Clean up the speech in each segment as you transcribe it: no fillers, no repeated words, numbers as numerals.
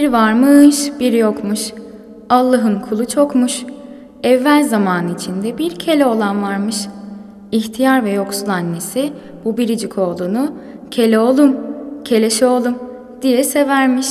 Bir varmış, bir yokmuş. Allah'ın kulu çokmuş. Evvel zaman içinde bir Keloğlan varmış. İhtiyar ve yoksul annesi bu biricik oğlunu Keloğlum, Keleşoğlum diye severmiş.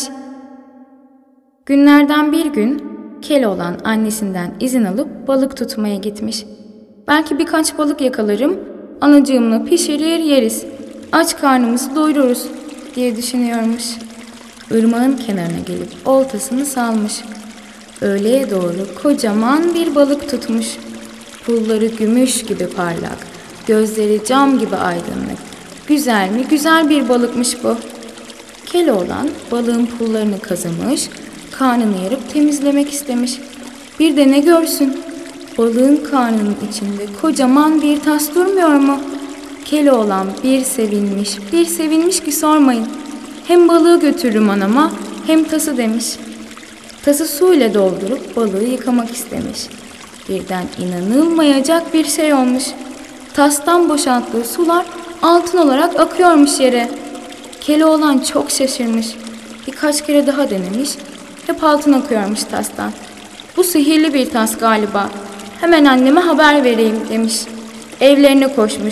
Günlerden bir gün Keloğlan annesinden izin alıp balık tutmaya gitmiş. Belki birkaç balık yakalarım, anacığımla pişirir yeriz, aç karnımızı doyururuz diye düşünüyormuş. Irmağın kenarına gelip oltasını salmış. Öğleye doğru kocaman bir balık tutmuş. Pulları gümüş gibi parlak, gözleri cam gibi aydınlık. Güzel mi güzel bir balıkmış bu. Keloğlan balığın pullarını kazımış, karnını yarıp temizlemek istemiş. Bir de ne görsün? Balığın karnının içinde kocaman bir tas durmuyor mu? Keloğlan bir sevinmiş ki sormayın. Hem balığı götürürüm anama, hem tası demiş. Tası suyla doldurup balığı yıkamak istemiş. Birden inanılmayacak bir şey olmuş. Tastan boşalttığı sular altın olarak akıyormuş yere. Keloğlan çok şaşırmış. Birkaç kere daha denemiş. Hep altın akıyormuş tastan. Bu sihirli bir tas galiba. Hemen anneme haber vereyim demiş. Evlerine koşmuş.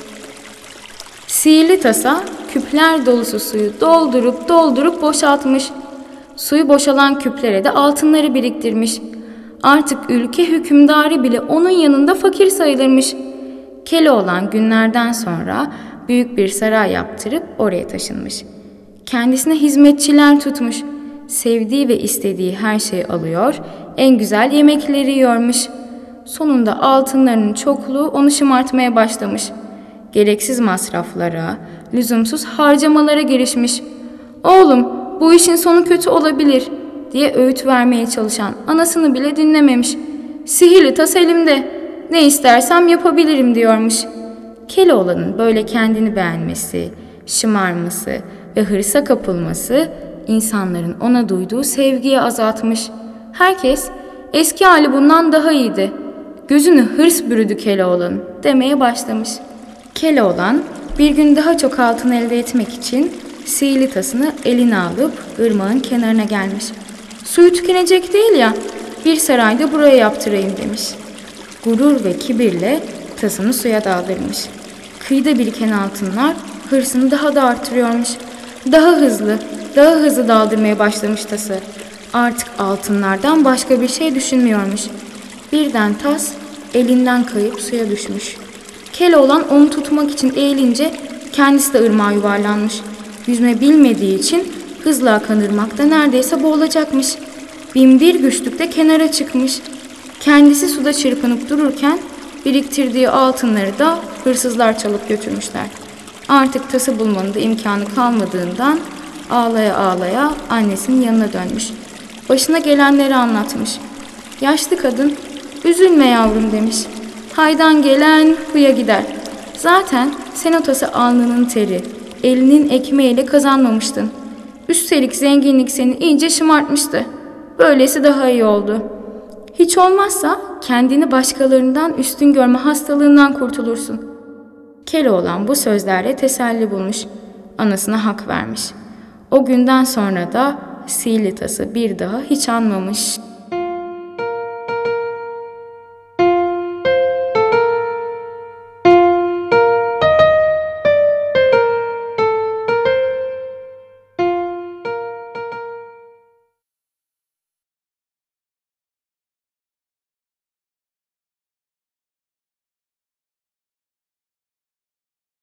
Sihirli tasa küpler dolusu suyu doldurup boşaltmış. Suyu boşalan küplere de altınları biriktirmiş. Artık ülke hükümdarı bile onun yanında fakir sayılırmış. Keloğlan günlerden sonra büyük bir saray yaptırıp oraya taşınmış. Kendisine hizmetçiler tutmuş. Sevdiği ve istediği her şeyi alıyor, en güzel yemekleri yiyormuş. Sonunda altınlarının çokluğu onu şımartmaya başlamış. Gereksiz masraflara, lüzumsuz harcamalara girişmiş. "Oğlum, bu işin sonu kötü olabilir," diye öğüt vermeye çalışan anasını bile dinlememiş. "Sihirli tas elimde, ne istersem yapabilirim," diyormuş. Keloğlan'ın böyle kendini beğenmesi, şımarması ve hırsa kapılması insanların ona duyduğu sevgiyi azaltmış. Herkes eski hali bundan daha iyiydi. Gözünü hırs bürüdü Keloğlan demeye başlamış. Keloğlan bir gün daha çok altın elde etmek için sihirli tasını eline alıp ırmağın kenarına gelmiş. "Suyu tükenecek değil ya, bir sarayda buraya yaptırayım," demiş. Gurur ve kibirle tasını suya daldırmış. Kıyıda biriken altınlar hırsını daha da artırıyormuş. Daha hızlı daldırmaya başlamış tası. Artık altınlardan başka bir şey düşünmüyormuş. Birden tas elinden kayıp suya düşmüş. Keloğlan onu tutmak için eğilince kendisi de ırmağa yuvarlanmış. Yüzme bilmediği için hızla akan ırmakta neredeyse boğulacakmış. Binbir güçlükte kenara çıkmış. Kendisi suda çırpınıp dururken biriktirdiği altınları da hırsızlar çalıp götürmüşler. Artık tası bulmanın da imkanı kalmadığından ağlaya ağlaya annesinin yanına dönmüş. Başına gelenleri anlatmış. Yaşlı kadın, "Üzülme yavrum," demiş. "Haydan gelen huya gider. Zaten sen o tası alnının teri, elinin ekmeğiyle kazanmamıştın. Üstelik zenginlik seni iyice şımartmıştı. Böylesi daha iyi oldu. Hiç olmazsa kendini başkalarından üstün görme hastalığından kurtulursun." Keloğlan bu sözlerle teselli bulmuş. Anasına hak vermiş. O günden sonra da sihirli tası bir daha hiç anmamış.